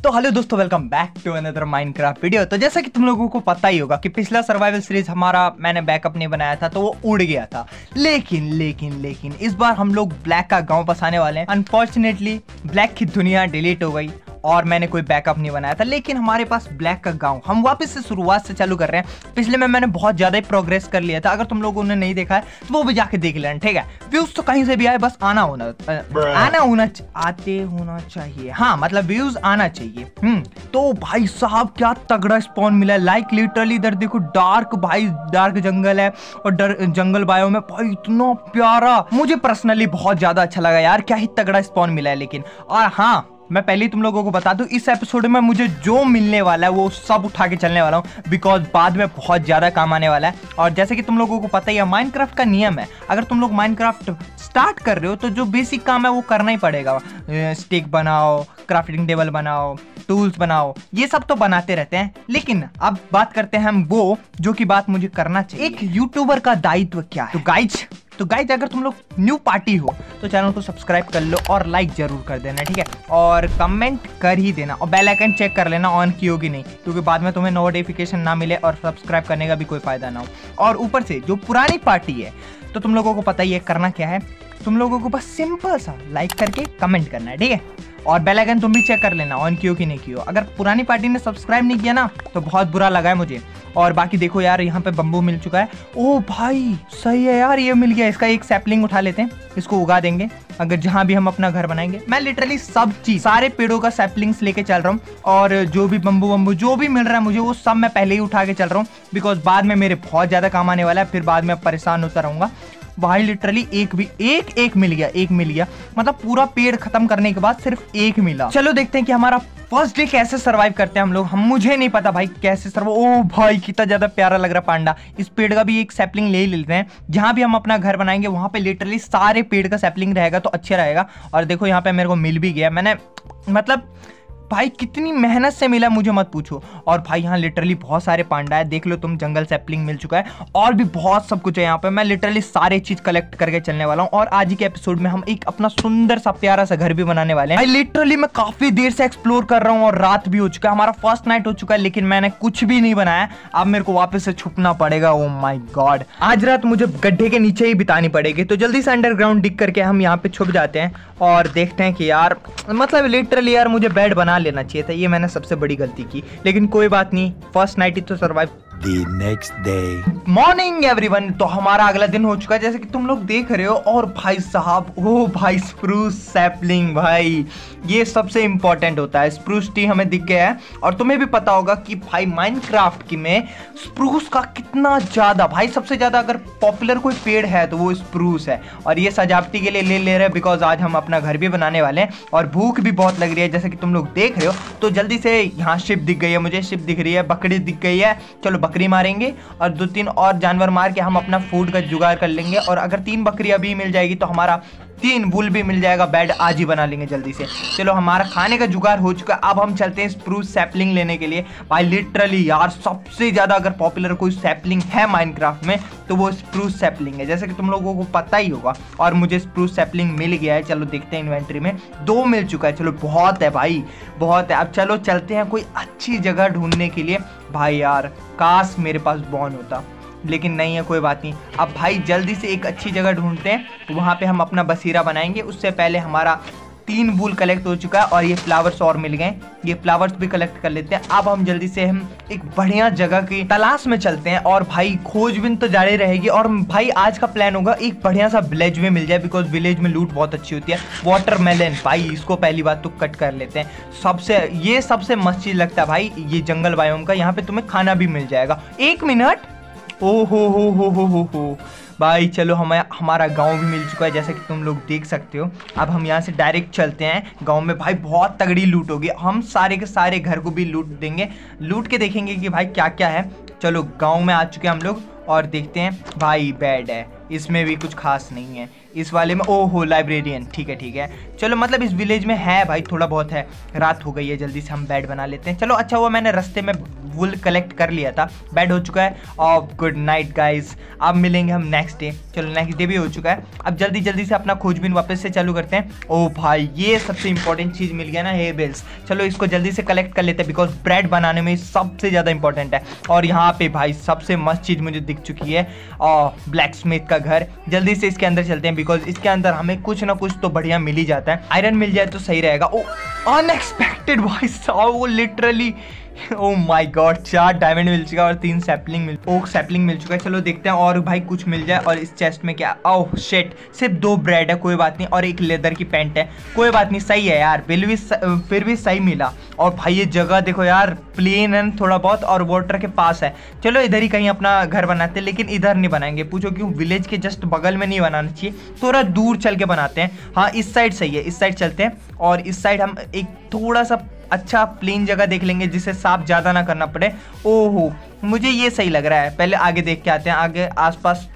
तो हेलो दोस्तों, welcome back to another Minecraft video. तो जैसा कि तुम लोगों को पता ही होगा कि पिछला सर्वाइवल सीरीज हमारा मैंने बैकअप नहीं बनाया था तो वो उड़ गया था। लेकिन इस बार हम लोग ब्लैक का गांव बसाने वाले हैं। अनफॉर्चुनेटली ब्लैक की दुनिया डिलीट हो गई और मैंने कोई बैकअप नहीं बनाया था, लेकिन हमारे पास ब्लैक का गांव हम वापस से शुरुआत से चालू कर रहे हैं। पिछले में मैंने बहुत ज्यादा ही प्रोग्रेस कर लिया था। अगर तुम लोगों ने नहीं देखा है तो वो भी जाके देख लेना, ठीक है। व्यूज तो कहीं से भी आए, बस आते होना चाहिए। हाँ, मतलब व्यूज आना चाहिए। तो भाई साहब क्या तगड़ा स्पॉन मिला है। लाइक लिटरली इधर देखो, डार्क जंगल है और जंगल बायो में भाई इतना प्यारा, मुझे पर्सनली बहुत ज्यादा अच्छा लगा यार। क्या ही तगड़ा स्पॉन मिला है। लेकिन और हाँ, मैं पहले ही तुम लोगों को बता दूं, इस एपिसोड में मुझे जो मिलने वाला है वो सब उठा के चलने वाला हूं, बिकॉज बाद में बहुत ज्यादा काम आने वाला है। और जैसे कि तुम लोगों को पता ही है, माइनक्राफ्ट का नियम है, अगर तुम लोग माइनक्राफ्ट स्टार्ट कर रहे हो तो जो बेसिक काम है वो करना ही पड़ेगा। स्टिक बनाओ, क्राफ्टिंग टेबल बनाओ, टूल्स बनाओ, ये सब तो बनाते रहते हैं। लेकिन अब बात करते हैं हम वो जो की बात मुझे करना चाहिए। एक यूट्यूबर का दायित्व क्या है। तो गाइज अगर तुम लोग न्यू पार्टी हो तो चैनल को सब्सक्राइब कर लो और लाइक जरूर कर देना, ठीक है। और कमेंट कर ही देना और बेल आइकन चेक कर लेना ऑन की होगी नहीं, क्योंकि बाद में तुम्हें नोटिफिकेशन ना मिले और सब्सक्राइब करने का भी कोई फायदा ना हो। और ऊपर से जो पुरानी पार्टी है तो तुम लोगों को पता ही है करना क्या है। तुम लोगों को बस सिंपल सा लाइक करके कमेंट करना है, ठीक है। और बेल आइकन तुम भी चेक कर लेना ऑन कियो कि नहीं कियो। अगर पुरानी पार्टी ने सब्सक्राइब नहीं किया ना तो बहुत बुरा लगा है मुझे। और बाकी देखो यार, यहाँ पे बम्बू मिल चुका है। ओ भाई सही है यार, ये मिल गया। इसका एक सैपलिंग उठा लेते हैं, इसको उगा देंगे अगर जहाँ भी हम अपना घर बनाएंगे। मैं लिटरली सब चीज, सारे पेड़ों का सैपलिंग्स लेके चल रहा हूँ। और जो भी बम्बू जो भी मिल रहा है मुझे, वो सब मैं पहले ही उठा के चल रहा हूँ, बिकॉज बाद में मेरे बहुत ज्यादा काम आने वाला है। फिर बाद में परेशान होता रहूंगा। भाई लिटरली एक मिल गया, मतलब पूरा पेड़ खत्म करने के बाद सिर्फ एक मिला। चलो देखते हैं कि हमारा फर्स्ट डे कैसे सरवाइव करते हैं हम लोग। मुझे नहीं पता भाई कैसे ओ भाई कितना ज्यादा प्यारा लग रहा पांडा। इस पेड़ का भी एक सैपलिंग ले ही लेते हैं। जहां भी हम अपना घर बनाएंगे वहां पे लिटरली सारे पेड़ का सैपलिंग रहेगा तो अच्छा रहेगा। और देखो यहाँ पे मेरे को मिल भी गया। मैंने मतलब भाई कितनी मेहनत से मिला मुझे मत पूछो। और भाई यहाँ लिटरली बहुत सारे पांडा है, देख लो तुम, जंगल सैपलिंग मिल चुका है और भी बहुत सब कुछ है यहाँ पे। मैं लिटरली सारे चीज कलेक्ट करके चलने वाला हूँ। और आज के एपिसोड में हम एक अपना सुंदर सा प्यारा सा घर भी बनाने वाले हैं। भाई लिटरली मैं काफी देर से एक्सप्लोर कर रहा हूँ और रात भी हो चुका है, हमारा फर्स्ट नाइट हो चुका है, लेकिन मैंने कुछ भी नहीं बनाया। अब मेरे को वापस से छुपना पड़ेगा। ओ माई गॉड, आज रात मुझे गड्ढे के नीचे ही बितानी पड़ेगी। तो जल्दी से अंडरग्राउंड डिग करके हम यहाँ पे छुप जाते हैं और देखते हैं कि यार, मतलब लिटरली यार मुझे बेड बना लेना चाहिए था। ये मैंने सबसे बड़ी गलती की, लेकिन कोई बात नहीं, फर्स्ट नाइट ही तो survive. The next day. Morning everyone. तो हमारा अगला दिन हो चुका है जैसे कि तुम लोग देख रहे हो। और भाई साहब, ओ भाई स्प्रूस सैपलिंग, भाई ये सबसे इंपॉर्टेंट होता है। स्प्रूस ट्री हमें दिख गया है। और तुम्हें भी पता होगा कि भाई माइनक्राफ्ट की में स्प्रूस का कितना ज्यादा, भाई सबसे ज्यादा अगर पॉपुलर कोई पेड़ है तो वो स्प्रूस है। और ये सजावटी के लिए ले रहे हैं, बिकॉज आज हम अपना घर भी बनाने वाले हैं और भूख भी बहुत लग रही है जैसे कि तुम लोग देख रहे हो। तो जल्दी से, यहाँ शिप दिख गई है मुझे, शिप दिख रही है, बकरी दिख गई है। चलो बकरी मारेंगे और 2-3 और जानवर मार के हम अपना फूड का जुगाड़ कर लेंगे। और अगर 3 बकरी अभी मिल जाएगी तो हमारा 3 वुल भी मिल जाएगा। बेड आज ही बना लेंगे जल्दी से। चलो हमारा खाने का जुगाड़ हो चुका है। अब हम चलते हैं स्प्रूस सैपलिंग लेने के लिए। भाई लिटरली यार सबसे ज्यादा अगर पॉपुलर कोई सैपलिंग है माइनक्राफ्ट में तो वो स्प्रूस सैपलिंग है, जैसे कि तुम लोगों को पता ही होगा। और मुझे स्प्रूस सैपलिंग मिल गया है। चलो देखते हैं, इन्वेंट्री में 2 मिल चुका है। चलो बहुत है भाई, बहुत है। अब चलो चलते हैं कोई अच्छी जगह ढूंढने के लिए। भाई यार काश मेरे पास बॉन होता, लेकिन नहीं है, कोई बात नहीं। अब भाई जल्दी से एक अच्छी जगह ढूंढते हैं, वहां पे हम अपना बसेरा बनाएंगे। उससे पहले हमारा 3 वूल कलेक्ट हो चुका है और ये फ्लावर्स और मिल गए, ये फ्लावर्स भी कलेक्ट कर लेते हैं। अब हम जल्दी से हम एक बढ़िया जगह की तलाश में चलते हैं। और भाई खोजबीन तो जारी रहेगी। और भाई आज का प्लान होगा एक बढ़िया सा विलेज में मिल जाए, बिकॉज विलेज में लूट बहुत अच्छी होती है। वाटरमेलन, भाई इसको पहली बात तो कट कर लेते हैं। ये सबसे मस्त चीज लगता है भाई, ये जंगल बायोम का। यहाँ पे तुम्हें खाना भी मिल जाएगा। 1 मिनट, ओ हो भाई चलो, हमारा गांव भी मिल चुका है जैसे कि तुम लोग देख सकते हो। अब हम यहाँ से डायरेक्ट चलते हैं गांव में। भाई बहुत तगड़ी लूट होगी, हम सारे के सारे घर को भी लूट देंगे, लूट के देखेंगे कि भाई क्या क्या है। चलो गांव में आ चुके हैं हम लोग और देखते हैं। भाई बेड है, इसमें भी कुछ खास नहीं है। इस वाले में ओहो लाइब्रेरियन, ठीक है। चलो मतलब इस विलेज में है भाई, थोड़ा बहुत है। रात हो गई है, जल्दी से हम बेड बना लेते हैं। चलो अच्छा हुआ मैंने रास्ते में वुल कलेक्ट कर लिया था। बेड हो चुका है और गुड नाइट गाइस। अब मिलेंगे हम नेक्स्ट डे। चलो नेक्स्ट डे भी हो चुका है। अब जल्दी जल्दी से अपना खोजबीन वापस से चालू करते हैं। ओ भाई ये सबसे इंपॉर्टेंट चीज़ मिल गया ना, हेयर बेल्स। चलो इसको जल्दी से कलेक्ट कर लेते हैं बिकॉज ब्रेड बनाने में सबसे ज़्यादा इंपॉर्टेंट है। और यहाँ पे भाई सबसे मस्त चीज़ मुझे दिख चुकी है, ब्लैक स्मिथ का घर। जल्दी से इसके अंदर चलते हैं बिकॉज इसके अंदर हमें कुछ ना कुछ तो बढ़िया मिल ही जाता है। आयरन मिल जाए तो सही रहेगा। ओ अनएक्सपेक्टेड भाई साहब, वो literally oh my god 4 diamond मिल चुका है और 3 सैपलिंग मिल चुका है। चलो देखते हैं और भाई कुछ मिल जाए। और इस चेस्ट में क्या, ओह शिट, सिर्फ 2 ब्रेड है, कोई बात नहीं। और एक लेदर की पैंट है, कोई बात नहीं, सही है यार, बिल भी फिर भी सही मिला। और भाई ये जगह देखो यार, प्लेन है थोड़ा बहुत और वाटर के पास है। चलो इधर ही कहीं अपना घर बनाते हैं, लेकिन इधर नहीं बनाएंगे। पूछो क्यों, विलेज के जस्ट बगल में नहीं बनाना चाहिए, थोड़ा दूर चल के बनाते हैं। हाँ इस साइड सही है, इस साइड चलते हैं। और इस साइड हम एक थोड़ा सा अच्छा प्लेन जगह देख लेंगे जिसे साफ ज़्यादा ना करना पड़े। ओहो मुझे ये सही लग रहा है, पहले आगे देख के आते हैं, आगे आसपास।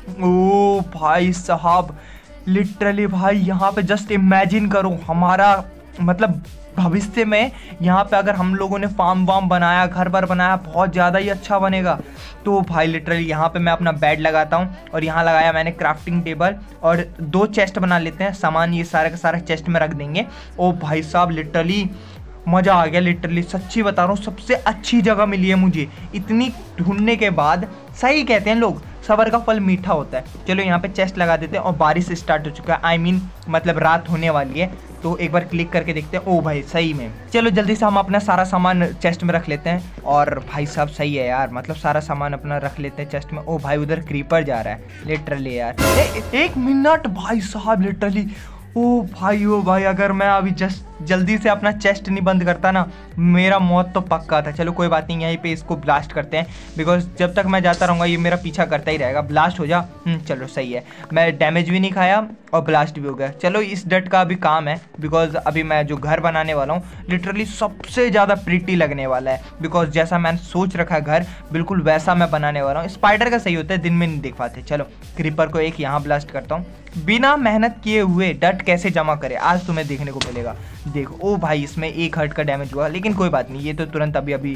ओ भाई साहब लिटरली भाई यहाँ पे जस्ट इमेजिन करो, हमारा मतलब भविष्य में यहाँ पे अगर हम लोगों ने फार्म वार्म बनाया, घर बार बनाया, बहुत ज़्यादा ही अच्छा बनेगा। तो भाई लिटरली यहाँ पे मैं अपना बेड लगाता हूँ और यहाँ लगाया मैंने क्राफ्टिंग टेबल और 2 चेस्ट बना लेते हैं। सामान ये सारा का सारा चेस्ट में रख देंगे। ओ भाई साहब लिटरली मज़ा आ गया, लिटरली सच्ची बता रहा हूँ, सबसे अच्छी जगह मिली है मुझे इतनी ढूंढने के बाद। सही कहते हैं लोग, सबर का फल मीठा होता है। चलो यहाँ पे चेस्ट लगा देते हैं और बारिश स्टार्ट हो चुका है, मतलब रात होने वाली है। तो एक बार क्लिक करके देखते हैं। ओ भाई सही में, चलो जल्दी से हम अपना सारा सामान चेस्ट में रख लेते हैं। और भाई साहब सही है यार, मतलब सारा सामान अपना रख लेते हैं चेस्ट में। ओ भाई उधर क्रीपर जा रहा है लिटरली यार। एक मिनट भाई साहब लिटरली, ओ भाई अगर मैं अभी जल्दी से अपना चेस्ट नहीं बंद करता ना, मेरा मौत तो पक्का था। चलो कोई बात नहीं, यहीं पे इसको ब्लास्ट करते हैं बिकॉज जब तक मैं जाता रहूँगा ये मेरा पीछा करता ही रहेगा। ब्लास्ट हो जा। चलो सही है, मैं डैमेज भी नहीं खाया और ब्लास्ट भी हो गया। चलो इस डट का अभी काम है बिकॉज अभी मैं जो घर बनाने वाला हूँ लिटरली सबसे ज़्यादा प्रिटी लगने वाला है। बिकॉज जैसा मैंने सोच रखा है घर, बिल्कुल वैसा मैं बनाने वाला हूँ। स्पाइडर का सही होता है, दिन में नहीं देख पाते। चलो क्रीपर को एक यहाँ ब्लास्ट करता हूँ। बिना मेहनत किए हुए डट कैसे जमा करे आज तुम्हें देखने को मिलेगा। देखो ओ भाई इसमें 1 हर्ट का डैमेज हुआ, लेकिन कोई बात नहीं, ये तो तुरंत अभी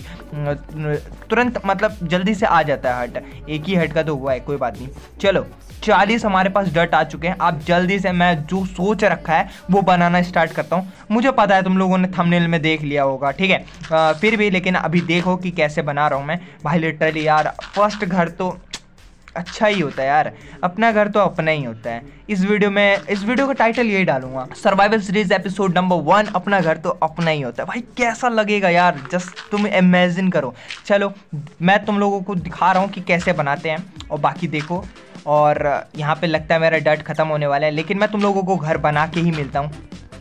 तुरंत मतलब जल्दी से आ जाता है हर्ट। 1 ही हर्ट का तो हुआ है, कोई बात नहीं। चलो 40 हमारे पास डट आ चुके हैं। अब जल्दी से मैं जो सोच रखा है वो बनाना स्टार्ट करता हूँ। मुझे पता है तुम लोगों ने थंबनेल में देख लिया होगा, ठीक है, फिर भी लेकिन अभी देखो कि कैसे बना रहा हूँ मैं। भाई लिटरली यार फर्स्ट घर तो अच्छा ही होता है यार, अपना घर तो अपना ही होता है। इस वीडियो का टाइटल यही डालूंगा, सर्वाइवल सीरीज एपिसोड नंबर 1, अपना घर तो अपना ही होता है। भाई कैसा लगेगा यार, जस्ट तुम इमेजिन करो। चलो मैं तुम लोगों को दिखा रहा हूँ कि कैसे बनाते हैं और बाकी देखो। और यहाँ पे लगता है मेरा डट खत्म होने वाला है, लेकिन मैं तुम लोगों को घर बना के ही मिलता हूँ।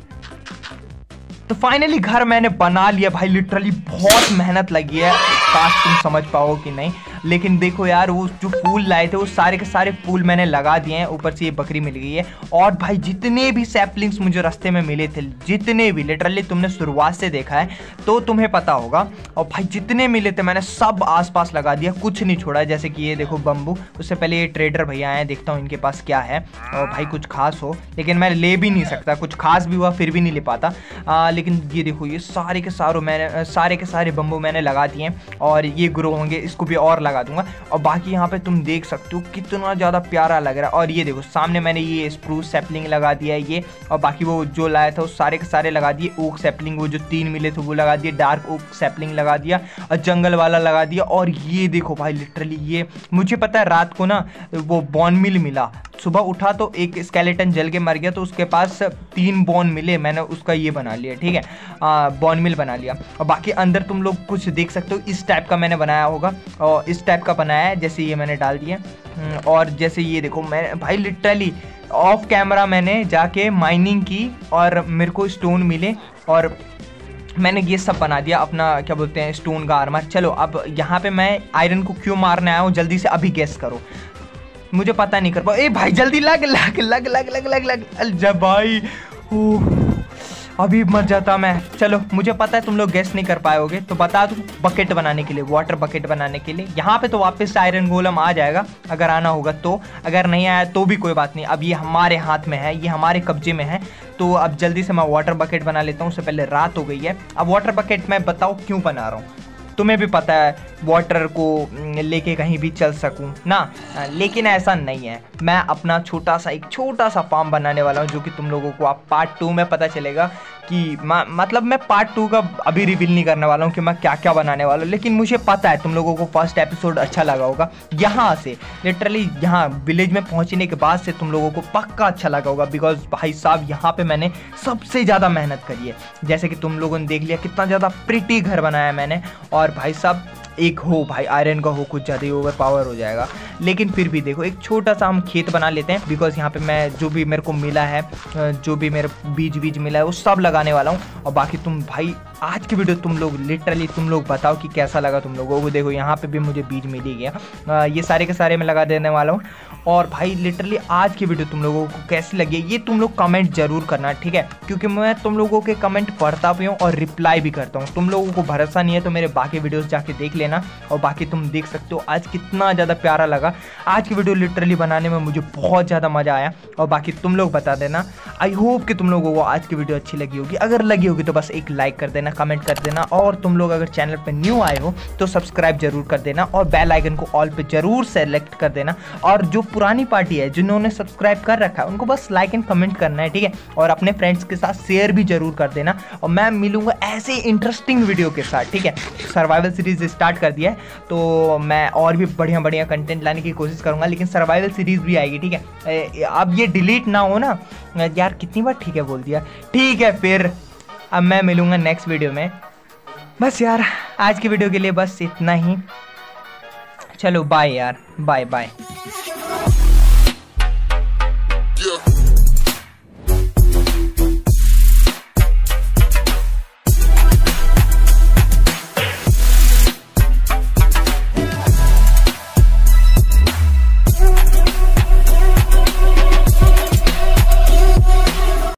तो फाइनली घर मैंने बना लिया भाई, लिटरली बहुत मेहनत लगी है, काश तुम समझ पाओ कि नहीं। लेकिन देखो यार वो जो फूल लाए थे वो सारे के सारे फूल मैंने लगा दिए हैं। ऊपर से ये बकरी मिल गई है। और भाई जितने भी सैपलिंग्स मुझे रास्ते में मिले थे, जितने भी, लिटरली तुमने शुरुआत से देखा है तो तुम्हें पता होगा। और भाई जितने मिले थे मैंने सब आसपास लगा दिया, कुछ नहीं छोड़ा। जैसे कि ये देखो बम्बू, उससे पहले ये ट्रेडर भैया आए, देखता हूँ इनके पास क्या है। और भाई कुछ खास हो, लेकिन मैं ले भी नहीं सकता, कुछ खास भी हुआ फिर भी नहीं ले पाता। लेकिन ये देखो ये सारे के सारे बम्बू मैंने लगा दिए और ये ग्रो होंगे, इसको भी और लगा दूंगा। और बाकी यहाँ पे तुम देख सकते हो कितना ज़्यादा प्यारा लग रहा है। और ये देखो सामने मैंने ये स्प्रूस सैपलिंग लगा दिया है ये, और बाकी वो जो लाया था वो सारे के सारे लगा दिए। ओक सैपलिंग वो जो 3 मिले थे वो लगा दिए, डार्क ओक सैपलिंग लगा दिया और जंगल वाला लगा दिया। और ये देखो भाई लिटरली ये मुझे पता है, रात को ना वो बॉन मिल मिला, सुबह उठा तो एक स्केलेटन जल के मर गया, तो उसके पास 3 बॉन मिले, मैंने उसका ये बना लिया, ठीक है, बॉन मिल बना लिया। और बाकी अंदर तुम लोग कुछ देख सकते हो, इस टाइप का मैंने बनाया होगा और इस टाइप का बनाया है, जैसे ये मैंने डाल दिया। और जैसे ये देखो मैं भाई लिटरली ऑफ कैमरा मैंने जाके माइनिंग की और मेरे को स्टोन मिले और मैंने ये सब बना दिया अपना, क्या बोलते हैं, स्टोन का आर्मर। चलो अब यहाँ पे मैं आयरन को क्यों मारने आया हूँ, जल्दी से अभी गेस करो, मुझे पता नहीं कर पाओ। ए भाई जल्दी लग लग लग लग लग लग लग जब भाई अभी मर जाता मैं। चलो मुझे पता है तुम लोग गेस नहीं कर पाओगे, तो बता दूं, बकेट बनाने के लिए, वाटर बकेट बनाने के लिए। यहाँ पे तो वापस से आयरन गोलम आ जाएगा अगर आना होगा तो, अगर नहीं आया तो भी कोई बात नहीं, अब ये हमारे हाथ में है, ये हमारे कब्जे में है। तो अब जल्दी से मैं वाटर बकेट बना लेता हूँ, उससे पहले रात हो गई है। अब वाटर बकेट मैं बताओ क्यों बना रहा हूँ, तुम्हें भी पता है वाटर को लेके कहीं भी चल सकूं ना। लेकिन ऐसा नहीं है, मैं अपना एक छोटा सा फार्म बनाने वाला हूं, जो कि तुम लोगों को आप पार्ट 2 में पता चलेगा कि मतलब मैं पार्ट 2 का अभी रिवील नहीं करने वाला हूं कि मैं क्या क्या बनाने वाला हूं। लेकिन मुझे पता है तुम लोगों को फर्स्ट एपिसोड अच्छा लगा होगा, यहाँ से लिटरली यहाँ विलेज में पहुंचने के बाद से तुम लोगों को पक्का अच्छा लगा होगा, बिकॉज भाई साहब यहाँ पे मैंने सबसे ज़्यादा मेहनत करी है। जैसे कि तुम लोगों ने देख लिया कितना ज़्यादा प्रिटी घर बनाया मैंने। और भाई साहब एक हो भाई आयरन का हो, कुछ ज़्यादा ही ओवर पावर हो जाएगा, लेकिन फिर भी देखो एक छोटा सा हम खेत बना लेते हैं, बिकॉज यहाँ पे मैं जो भी मेरे को मिला है, जो भी मेरे बीज मिला है वो सब लगाने वाला हूँ। और बाकी तुम भाई आज की वीडियो तुम लोग लिटरली तुम लोग बताओ कि कैसा लगा तुम लोगों को। देखो यहाँ पे भी मुझे बीज मिल ही गया, ये सारे के सारे मैं लगा देने वाला हूँ। और भाई लिटरली आज की वीडियो तुम लोगों को कैसी लगी ये तुम लोग कमेंट जरूर करना, ठीक है, क्योंकि मैं तुम लोगों के कमेंट पढ़ता भी हूँ और रिप्लाई भी करता हूँ। तुम लोगों को भरोसा नहीं है तो मेरे बाकी वीडियोस जाके देख लेना। और बाकी तुम देख सकते हो आज कितना ज़्यादा प्यारा लगा। आज की वीडियो लिटरली बनाने में मुझे बहुत ज़्यादा मज़ा आया। और बाकी तुम लोग बता देना, आई होप कि तुम लोगों को आज की वीडियो अच्छी लगी होगी। अगर लगी होगी तो बस एक लाइक कर देना, कमेंट कर देना। और तुम लोग अगर चैनल पर न्यू आए हो तो सब्सक्राइब जरूर कर देना और बेल आइकन को ऑल पे जरूर सेलेक्ट कर देना। और जो पुरानी पार्टी है जिन्होंने सब्सक्राइब कर रखा है उनको बस लाइक एंड कमेंट करना है, ठीक है। और अपने फ्रेंड्स के साथ शेयर भी जरूर कर देना। और मैं मिलूंगा ऐसे इंटरेस्टिंग वीडियो के साथ, ठीक है। सर्वाइवल सीरीज स्टार्ट कर दिया है तो मैं और भी बढ़िया कंटेंट लाने की कोशिश करूंगा, लेकिन सर्वाइवल सीरीज भी आएगी, ठीक है। अब ये डिलीट ना हो ना यार, कितनी बार ठीक है बोल दिया, ठीक है। फिर अब मैं मिलूंगा नेक्स्ट वीडियो में। बस यार आज की वीडियो के लिए बस इतना ही, चलो बाय यार, बाय बाय।